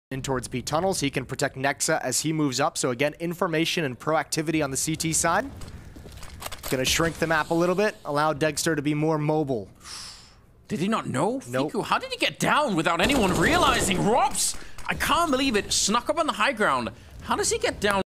in towards B tunnels. He can protect Nexa as he moves up. So again, information and proactivity on the CT side. Gonna shrink the map a little bit, allow Degster to be more mobile. Did he not know? Nope. Fiku, how did he get down without anyone realizing? Ropz! I can't believe it. Snuck up on the high ground. How does he get down?